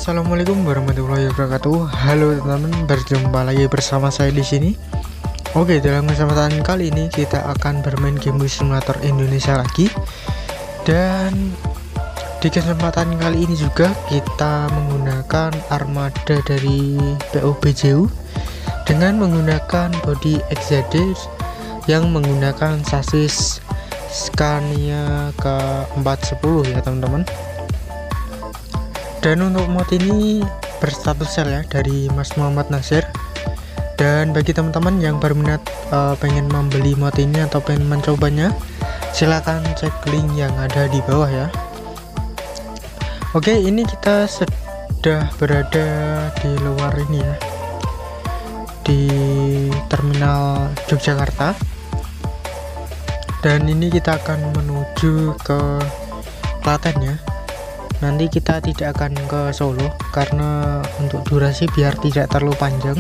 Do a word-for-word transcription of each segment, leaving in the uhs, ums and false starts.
Assalamualaikum warahmatullahi wabarakatuh. Halo teman-teman, berjumpa lagi bersama saya di sini. Oke, dalam kesempatan kali ini kita akan bermain game Bus Simulator Indonesia lagi. Dan di kesempatan kali ini juga kita menggunakan armada dari P O B J U dengan menggunakan body X Z D yang menggunakan sasis Scania K empat sepuluh ya teman-teman. Dan untuk mod ini berstatus sel ya dari Mas Muhammad Nasir. Dan bagi teman-teman yang berminat uh, pengen membeli mod ini atau pengen mencobanya, silahkan cek link yang ada di bawah ya. Oke, ini kita sudah berada di luar ini ya, di terminal Yogyakarta. Dan ini kita akan menuju ke Klaten ya. Nanti kita tidak akan ke Solo karena untuk durasi biar tidak terlalu panjang.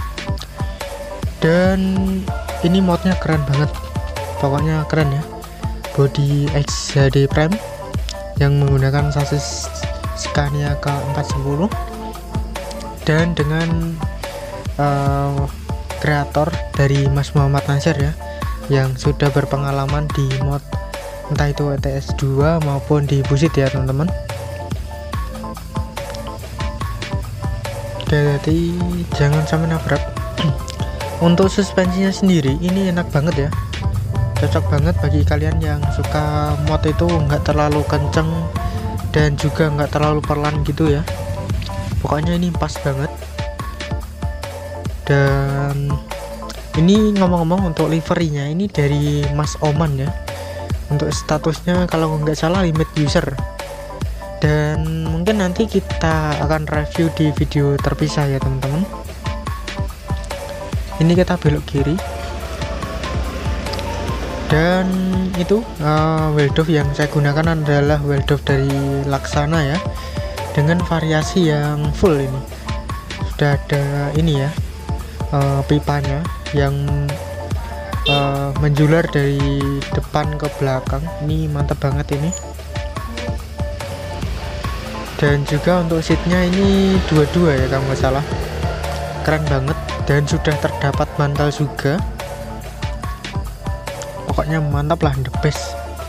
Dan ini modnya keren banget, pokoknya keren ya. Body X Z D Prime yang menggunakan sasis Scania K empat sepuluh dan dengan uh, kreator dari Mas Muhammad Nasir ya, yang sudah berpengalaman di mod entah itu E T S dua maupun di Busit ya teman-teman. Jadi jangan sampai nabrak. Untuk suspensinya sendiri ini enak banget ya, cocok banget bagi kalian yang suka mod itu nggak terlalu kenceng dan juga nggak terlalu pelan gitu ya. Pokoknya ini pas banget. Dan ini ngomong-ngomong untuk liverinya ini dari Mas Oman ya. Untuk statusnya kalau nggak salah limit user. Dan mungkin nanti kita akan review di video terpisah ya teman-teman. Ini kita belok kiri. Dan itu uh, Weldov yang saya gunakan adalah Weldov dari Laksana ya, dengan variasi yang full ini. Sudah ada ini ya, uh, pipanya yang uh, menjular dari depan ke belakang. Ini mantap banget ini. Dan juga untuk seatnya ini dua-dua ya kalau nggak salah, keren banget. Dan sudah terdapat bantal juga, pokoknya mantap lah, the best.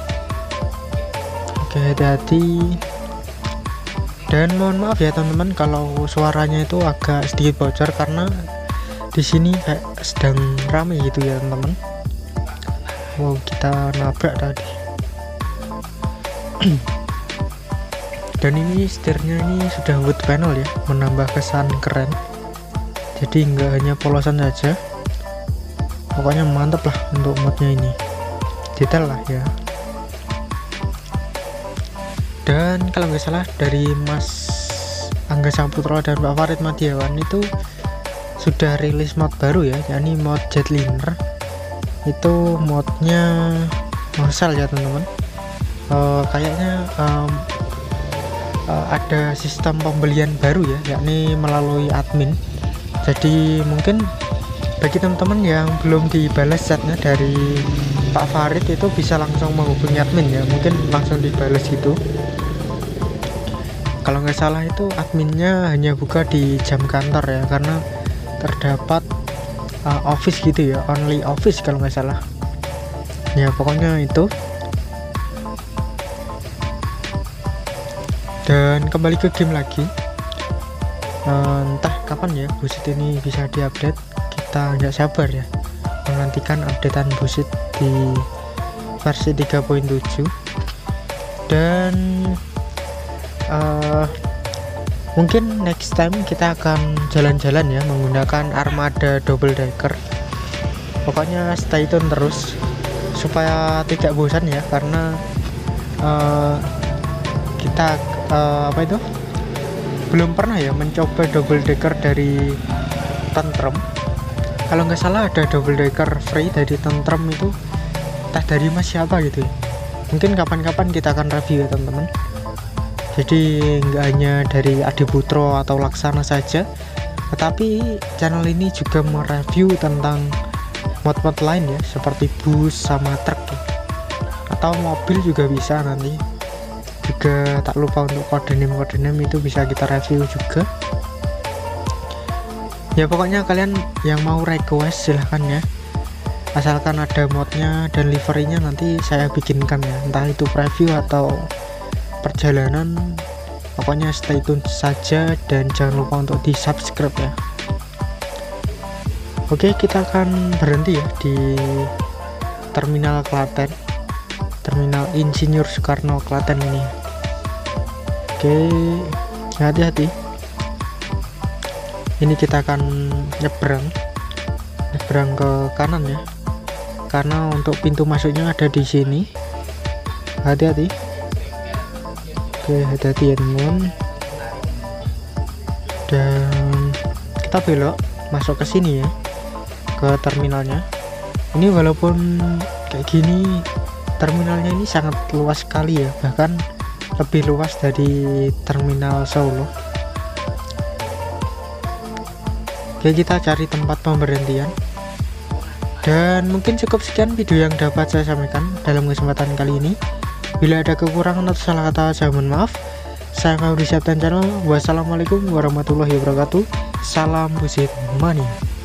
Oke, hati-hati. Dan mohon maaf ya teman-teman kalau suaranya itu agak sedikit bocor karena di sini kayak sedang rame gitu ya teman-teman. Wow, kita nabrak tadi. Dan ini setirnya ini sudah wood panel ya, menambah kesan keren. Jadi nggak hanya polosan saja, pokoknya mantap lah untuk modnya ini, detail lah ya. Dan kalau nggak salah dari Mas Angga Saputra dan Pak Farid Madiawan itu sudah rilis mod baru ya, yakni mod Jetliner. Itu modnya Marshall ya teman-teman. Uh, kayaknya um, uh, ada sistem pembelian baru ya, yakni melalui admin. Jadi mungkin bagi teman-teman yang belum dibalas chatnya dari Pak Farid itu bisa langsung menghubungi admin ya, mungkin langsung dibalas gitu. Kalau nggak salah itu adminnya hanya buka di jam kantor ya, karena terdapat uh, office gitu ya, only office kalau nggak salah ya, pokoknya itu. Dan kembali ke game lagi. Uh, entah kapan ya Busit ini bisa diupdate, kita nggak sabar ya menantikan updatean Busit di versi tiga titik tujuh. Dan uh, mungkin next time kita akan jalan-jalan ya menggunakan armada double decker. Pokoknya stay tune terus supaya tidak bosan ya, karena uh, kita uh, apa itu belum pernah ya mencoba double decker dari Tentrem. Kalau nggak salah ada double decker free dari Tentrem itu, entah dari Mas siapa gitu ya. Mungkin kapan-kapan kita akan review ya teman-teman. Jadi nggak hanya dari Adi Putro atau Laksana saja, tetapi channel ini juga mereview tentang mod-mod lain ya, seperti bus sama truk ya. Atau mobil juga bisa nanti. juga tak lupa untuk kode name kode name itu bisa kita review juga ya. Pokoknya kalian yang mau request silahkan ya, asalkan ada modnya dan liverynya nanti saya bikinkan ya, entah itu preview atau perjalanan. Pokoknya stay tune saja dan jangan lupa untuk di subscribe ya. Oke, kita akan berhenti ya di terminal Klaten, terminal Insinyur Soekarno Klaten ini. Oke, hati-hati, ini kita akan nyebrang nyebrang ke kanan ya, karena untuk pintu masuknya ada di sini. Hati-hati. Oke, hati-hati ya teman. Dan kita belok masuk ke sini ya, ke terminalnya. Ini walaupun kayak gini, terminalnya ini sangat luas sekali ya, bahkan lebih luas dari terminal Solo. Oke, kita cari tempat pemberhentian. Dan mungkin cukup sekian video yang dapat saya sampaikan dalam kesempatan kali ini. Bila ada kekurangan atau salah kata, saya mohon maaf. Saya Fahri Channel. Wassalamualaikum warahmatullahi wabarakatuh. Salam Busit Mania.